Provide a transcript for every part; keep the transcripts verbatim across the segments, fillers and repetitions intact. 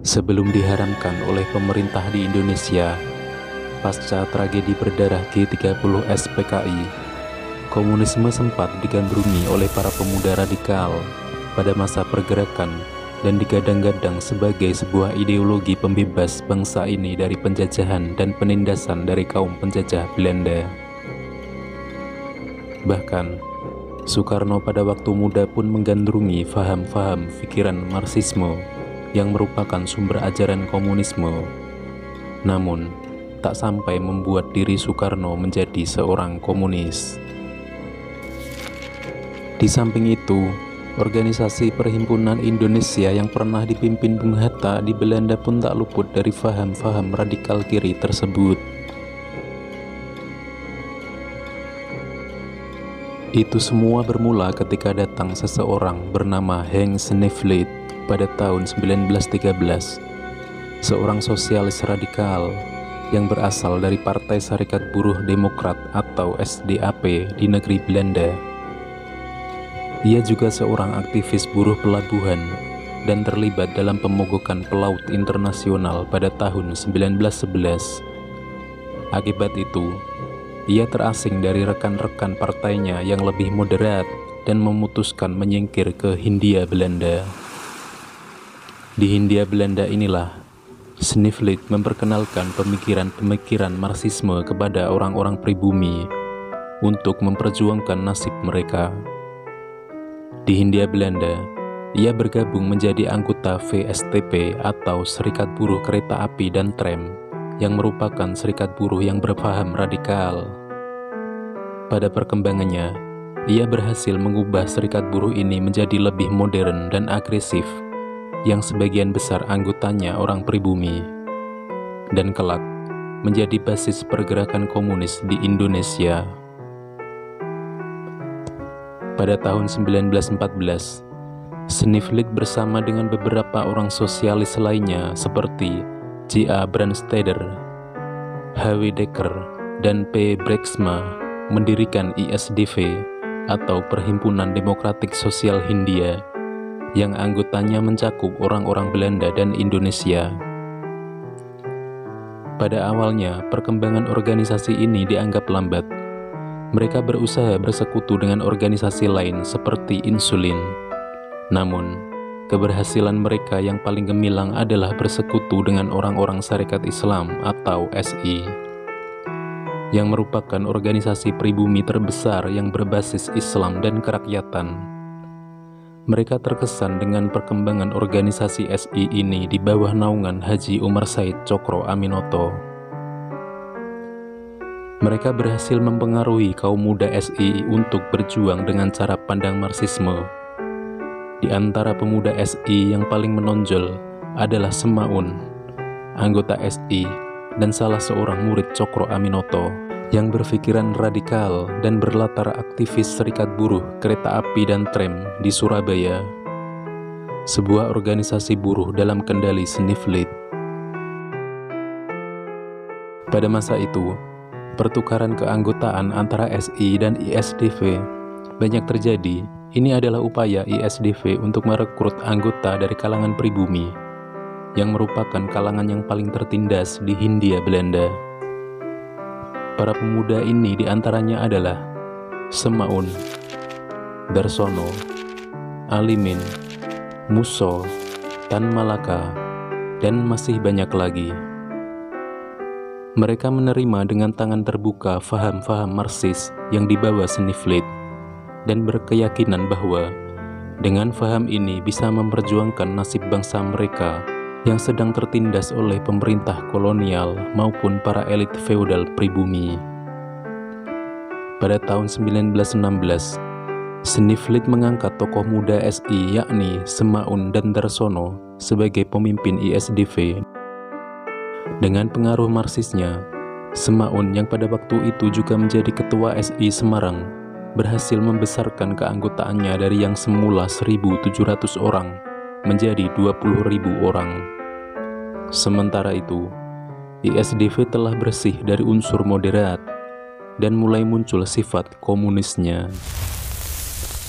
Sebelum diharamkan oleh pemerintah di Indonesia, pasca tragedi berdarah G tiga puluh S P K I, komunisme sempat digandrungi oleh para pemuda radikal pada masa pergerakan dan digadang-gadang sebagai sebuah ideologi pembebas bangsa ini dari penjajahan dan penindasan dari kaum penjajah Belanda. Bahkan, Soekarno pada waktu muda pun menggandrungi faham-faham pikiran Marxisme yang merupakan sumber ajaran komunisme. Namun, tak sampai membuat diri Soekarno menjadi seorang komunis. Di samping itu, organisasi Perhimpunan Indonesia yang pernah dipimpin Bung Hatta di Belanda pun tak luput dari faham-faham radikal kiri tersebut. Itu semua bermula ketika datang seseorang bernama Henk Sneevliet pada tahun seribu sembilan ratus tiga belas, seorang sosialis radikal yang berasal dari Partai Serikat Buruh Demokrat atau S D A P di negeri Belanda. Ia juga seorang aktivis buruh pelabuhan dan terlibat dalam pemogokan pelaut internasional pada tahun seribu sembilan ratus sebelas. Akibat itu, ia terasing dari rekan-rekan partainya yang lebih moderat dan memutuskan menyingkir ke Hindia Belanda. Di Hindia Belanda inilah Sneevliet memperkenalkan pemikiran-pemikiran Marxisme kepada orang-orang pribumi untuk memperjuangkan nasib mereka. Di Hindia Belanda, ia bergabung menjadi anggota V S T P atau Serikat Buruh Kereta Api dan Tram, yang merupakan serikat buruh yang berpaham radikal. Pada perkembangannya, ia berhasil mengubah serikat buruh ini menjadi lebih modern dan agresif, yang sebagian besar anggotanya orang pribumi, dan kelak menjadi basis pergerakan komunis di Indonesia. Pada tahun seribu sembilan ratus empat belas, Sneevliet bersama dengan beberapa orang sosialis lainnya seperti J A Brandsteder, H W Dekker, dan P Braaksma mendirikan I S D V atau Perhimpunan Demokratik Sosial Hindia yang anggotanya mencakup orang-orang Belanda dan Indonesia. Pada awalnya, perkembangan organisasi ini dianggap lambat. Mereka berusaha bersekutu dengan organisasi lain seperti Insulin. Namun, keberhasilan mereka yang paling gemilang adalah bersekutu dengan orang-orang Sarekat Islam atau S I, yang merupakan organisasi pribumi terbesar yang berbasis Islam dan kerakyatan. Mereka terkesan dengan perkembangan organisasi S I ini di bawah naungan Haji Umar Said Cokro Aminoto. Mereka berhasil mempengaruhi kaum muda S I untuk berjuang dengan cara pandang Marxisme. Di antara pemuda S I yang paling menonjol adalah Semaun, anggota S I dan salah seorang murid Cokro Aminoto yang berpikiran radikal dan berlatar aktivis Serikat Buruh Kereta Api dan Tram di Surabaya, sebuah organisasi buruh dalam kendali Sneevliet. Pada masa itu, pertukaran keanggotaan antara S I dan I S D V banyak terjadi. Ini adalah upaya I S D V untuk merekrut anggota dari kalangan pribumi, yang merupakan kalangan yang paling tertindas di Hindia Belanda. Para pemuda ini diantaranya adalah Semaun, Darsono, Alimin, Musso, Tan Malaka, dan masih banyak lagi. Mereka menerima dengan tangan terbuka faham-faham Marxis yang dibawa Sneevliet dan berkeyakinan bahwa dengan faham ini bisa memperjuangkan nasib bangsa mereka yang sedang tertindas oleh pemerintah kolonial maupun para elit feodal pribumi. Pada tahun seribu sembilan ratus enam belas, Sneevliet mengangkat tokoh muda S I yakni Semaun dan Darsono sebagai pemimpin I S D V. Dengan pengaruh Marxisnya, Semaun yang pada waktu itu juga menjadi ketua S I Semarang berhasil membesarkan keanggotaannya dari yang semula seribu tujuh ratus orang menjadi dua puluh ribu orang. Sementara itu, I S D V telah bersih dari unsur moderat dan mulai muncul sifat komunisnya.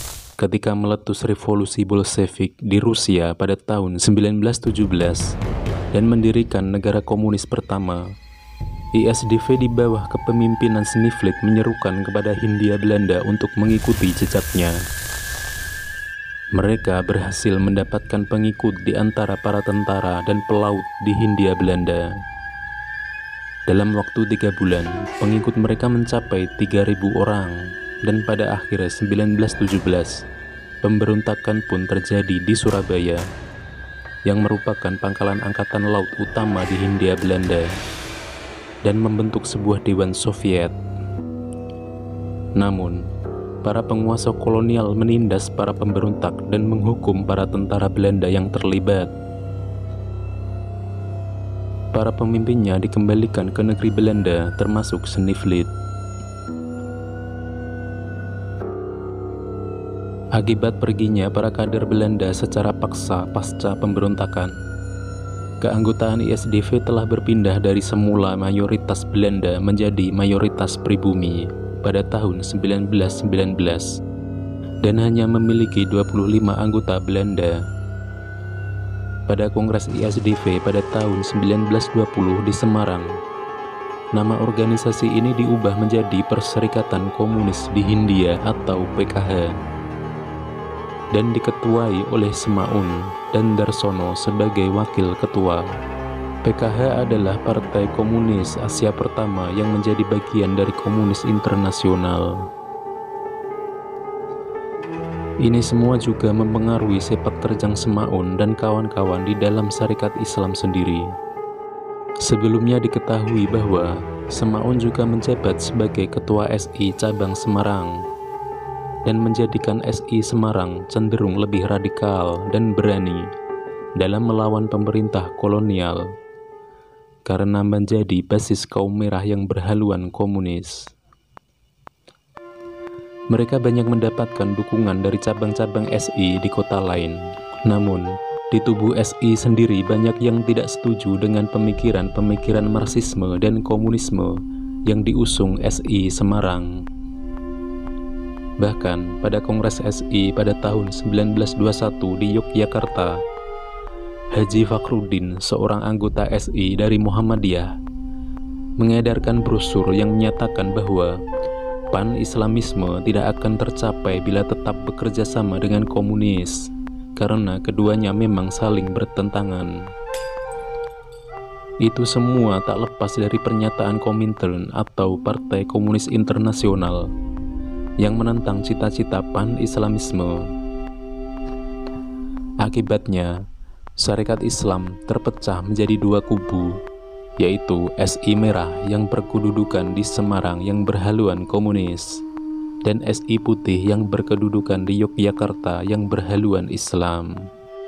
Ketika meletus revolusi Bolshevik di Rusia pada tahun seribu sembilan ratus tujuh belas, dan mendirikan negara komunis pertama. I S D V di bawah kepemimpinan Sneflit menyerukan kepada Hindia Belanda untuk mengikuti jejaknya. Mereka berhasil mendapatkan pengikut di antara para tentara dan pelaut di Hindia Belanda. Dalam waktu tiga bulan, pengikut mereka mencapai tiga ribu orang, dan pada akhir seribu sembilan ratus tujuh belas, pemberontakan pun terjadi di Surabaya, yang merupakan pangkalan angkatan laut utama di Hindia Belanda, dan membentuk sebuah Dewan Soviet. Namun, para penguasa kolonial menindas para pemberontak dan menghukum para tentara Belanda yang terlibat. Para pemimpinnya dikembalikan ke negeri Belanda, termasuk Sneflit. Akibat perginya para kader Belanda secara paksa pasca pemberontakan, keanggotaan I S D V telah berpindah dari semula mayoritas Belanda menjadi mayoritas pribumi pada tahun seribu sembilan ratus sembilan belas, dan hanya memiliki dua puluh lima anggota Belanda. Pada Kongres I S D V pada tahun seribu sembilan ratus dua puluh di Semarang, nama organisasi ini diubah menjadi Perserikatan Komunis di Hindia atau P K H, dan diketuai oleh Semaun dan Darsono sebagai wakil ketua. P K H adalah Partai Komunis Asia pertama yang menjadi bagian dari Komunis Internasional. Ini semua juga mempengaruhi sepak terjang Semaun dan kawan-kawan di dalam Sarekat Islam sendiri. Sebelumnya diketahui bahwa Semaun juga menjabat sebagai Ketua S I Cabang Semarang, dan menjadikan S I Semarang cenderung lebih radikal dan berani dalam melawan pemerintah kolonial, karena menjadi basis kaum merah yang berhaluan komunis. Mereka banyak mendapatkan dukungan dari cabang-cabang S I di kota lain. Namun, di tubuh S I sendiri banyak yang tidak setuju dengan pemikiran-pemikiran Marxisme dan komunisme yang diusung S I Semarang. Bahkan, pada Kongres S I pada tahun seribu sembilan ratus dua puluh satu di Yogyakarta, Haji Fakhruddin, seorang anggota S I dari Muhammadiyah, mengedarkan brosur yang menyatakan bahwa Pan-Islamisme tidak akan tercapai bila tetap bekerja sama dengan komunis, karena keduanya memang saling bertentangan. Itu semua tak lepas dari pernyataan Komintern atau Partai Komunis Internasional yang menentang cita-cita Pan-Islamisme. Akibatnya, Sarekat Islam terpecah menjadi dua kubu, yaitu S I Merah yang berkedudukan di Semarang yang berhaluan komunis, dan S I Putih yang berkedudukan di Yogyakarta yang berhaluan Islam.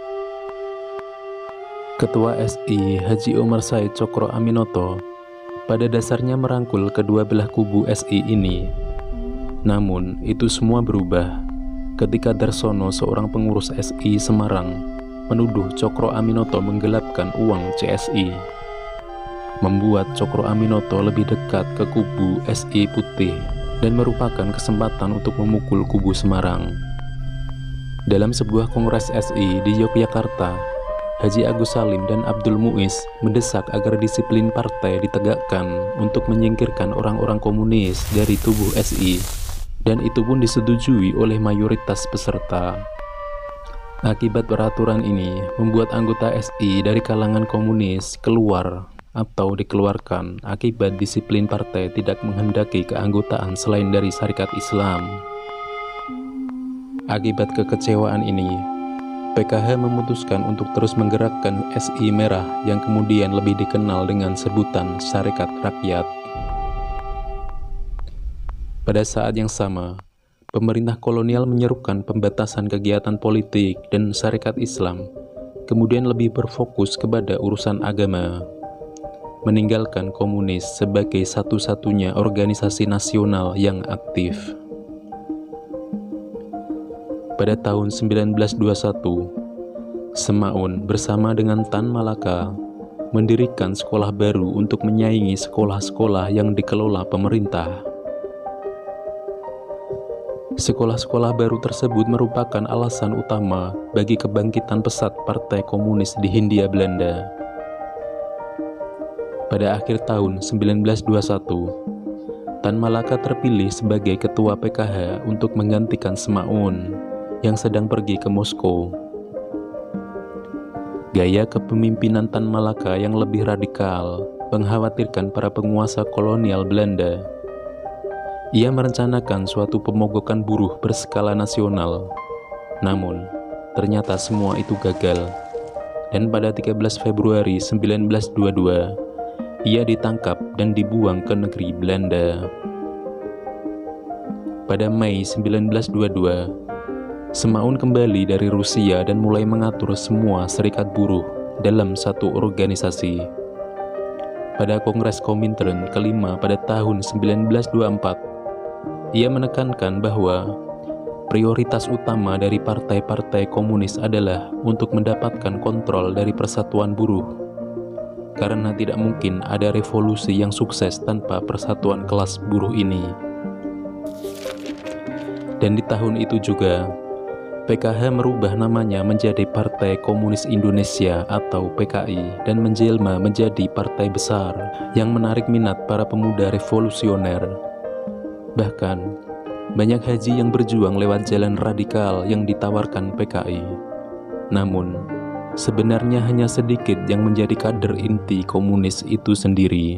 Ketua S I Haji Omar Said Cokro Aminoto pada dasarnya merangkul kedua belah kubu S I ini. Namun itu semua berubah ketika Darsono, seorang pengurus S I Semarang, menuduh Cokro Aminoto menggelapkan uang C S I, membuat Cokro Aminoto lebih dekat ke kubu S I Putih dan merupakan kesempatan untuk memukul kubu Semarang. Dalam sebuah kongres S I di Yogyakarta, Haji Agus Salim dan Abdul Muiz mendesak agar disiplin partai ditegakkan untuk menyingkirkan orang-orang komunis dari tubuh S I, dan itu pun disetujui oleh mayoritas peserta. Akibat peraturan ini membuat anggota S I dari kalangan komunis keluar atau dikeluarkan akibat disiplin partai tidak menghendaki keanggotaan selain dari Sarekat Islam. Akibat kekecewaan ini, P K H memutuskan untuk terus menggerakkan S I Merah yang kemudian lebih dikenal dengan sebutan Sarekat Rakyat. Pada saat yang sama, pemerintah kolonial menyerukan pembatasan kegiatan politik, dan Sarekat Islam kemudian lebih berfokus kepada urusan agama, meninggalkan komunis sebagai satu-satunya organisasi nasional yang aktif. Pada tahun seribu sembilan ratus dua puluh satu, Semaun bersama dengan Tan Malaka mendirikan sekolah baru untuk menyaingi sekolah-sekolah yang dikelola pemerintah. Sekolah-sekolah baru tersebut merupakan alasan utama bagi kebangkitan pesat Partai Komunis di Hindia Belanda. Pada akhir tahun seribu sembilan ratus dua puluh satu, Tan Malaka terpilih sebagai ketua P K H untuk menggantikan Semaun yang sedang pergi ke Moskow. Gaya kepemimpinan Tan Malaka yang lebih radikal mengkhawatirkan para penguasa kolonial Belanda. Ia merencanakan suatu pemogokan buruh berskala nasional. Namun, ternyata semua itu gagal. Dan pada tiga belas Februari seribu sembilan ratus dua puluh dua, ia ditangkap dan dibuang ke negeri Belanda. Pada Mei seribu sembilan ratus dua puluh dua, Semaun kembali dari Rusia dan mulai mengatur semua serikat buruh dalam satu organisasi. Pada Kongres Komintern kelima pada tahun seribu sembilan ratus dua puluh empat, ia menekankan bahwa prioritas utama dari partai-partai komunis adalah untuk mendapatkan kontrol dari persatuan buruh. Karena tidak mungkin ada revolusi yang sukses tanpa persatuan kelas buruh ini. Dan di tahun itu juga, P K H merubah namanya menjadi Partai Komunis Indonesia atau P K I dan menjelma menjadi partai besar yang menarik minat para pemuda revolusioner. Bahkan, banyak haji yang berjuang lewat jalan radikal yang ditawarkan P K I. Namun, sebenarnya hanya sedikit yang menjadi kader inti komunis itu sendiri.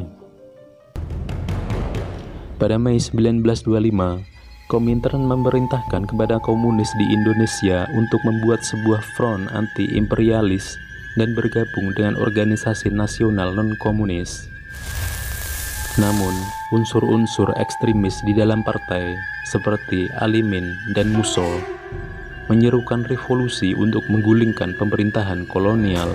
Pada Mei seribu sembilan ratus dua puluh lima, Komintern memerintahkan kepada komunis di Indonesia untuk membuat sebuah front anti-imperialis dan bergabung dengan organisasi nasional non-komunis. Namun, unsur-unsur ekstremis di dalam partai seperti Alimin dan Musso menyerukan revolusi untuk menggulingkan pemerintahan kolonial.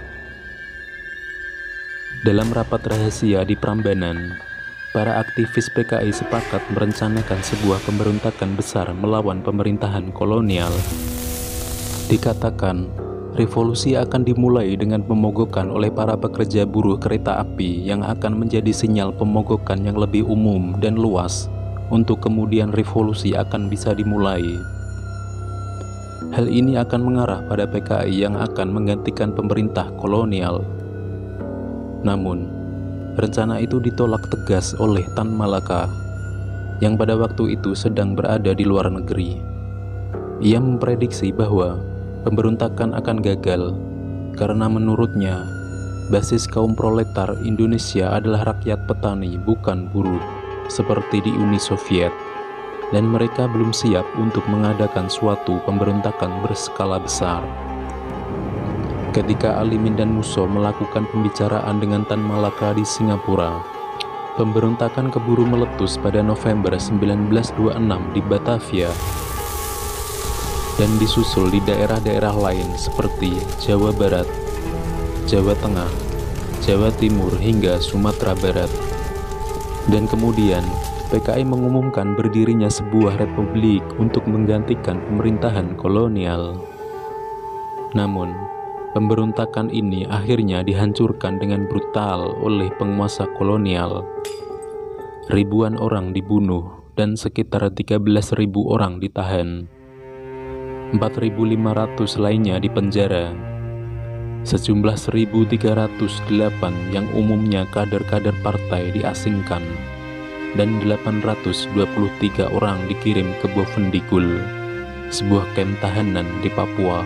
Dalam rapat rahasia di Prambanan, para aktivis P K I sepakat merencanakan sebuah pemberontakan besar melawan pemerintahan kolonial. Dikatakan, revolusi akan dimulai dengan pemogokan oleh para pekerja buruh kereta api yang akan menjadi sinyal pemogokan yang lebih umum dan luas untuk kemudian revolusi akan bisa dimulai. Hal ini akan mengarah pada P K I yang akan menggantikan pemerintah kolonial. Namun, rencana itu ditolak tegas oleh Tan Malaka, yang pada waktu itu sedang berada di luar negeri. Ia memprediksi bahwa pemberontakan akan gagal, karena menurutnya, basis kaum proletar Indonesia adalah rakyat petani, bukan buruh, seperti di Uni Soviet. Dan mereka belum siap untuk mengadakan suatu pemberontakan berskala besar. Ketika Alimin dan Musso melakukan pembicaraan dengan Tan Malaka di Singapura, pemberontakan keburu meletus pada November seribu sembilan ratus dua puluh enam di Batavia dan disusul di daerah-daerah lain seperti Jawa Barat, Jawa Tengah, Jawa Timur hingga Sumatera Barat. Dan kemudian P K I mengumumkan berdirinya sebuah republik untuk menggantikan pemerintahan kolonial. Namun, pemberontakan ini akhirnya dihancurkan dengan brutal oleh penguasa kolonial. Ribuan orang dibunuh dan sekitar tiga belas ribu orang ditahan. empat ribu lima ratus lainnya dipenjara. Sejumlah seribu tiga ratus delapan yang umumnya kader-kader partai diasingkan. Dan delapan ratus dua puluh tiga orang dikirim ke Bovendigul, sebuah kamp tahanan di Papua.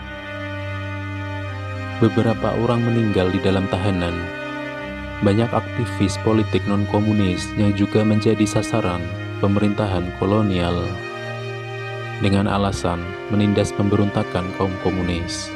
Beberapa orang meninggal di dalam tahanan. Banyak aktivis politik non-komunis yang juga menjadi sasaran pemerintahan kolonial dengan alasan menindas pemberontakan kaum komunis.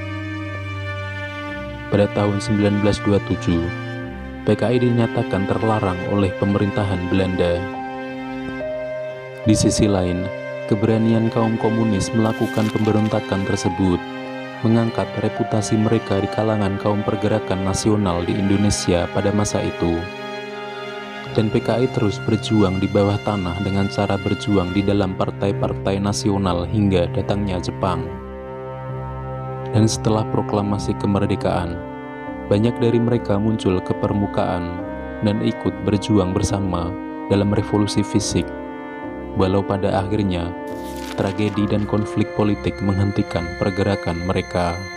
Pada tahun seribu sembilan ratus dua puluh tujuh, P K I dinyatakan terlarang oleh pemerintahan Belanda. Di sisi lain, keberanian kaum komunis melakukan pemberontakan tersebut mengangkat reputasi mereka di kalangan kaum pergerakan nasional di Indonesia pada masa itu. Dan P K I terus berjuang di bawah tanah dengan cara berjuang di dalam partai-partai nasional hingga datangnya Jepang. Dan setelah proklamasi kemerdekaan, banyak dari mereka muncul ke permukaan dan ikut berjuang bersama dalam revolusi fisik, walau pada akhirnya tragedi dan konflik politik menghentikan pergerakan mereka.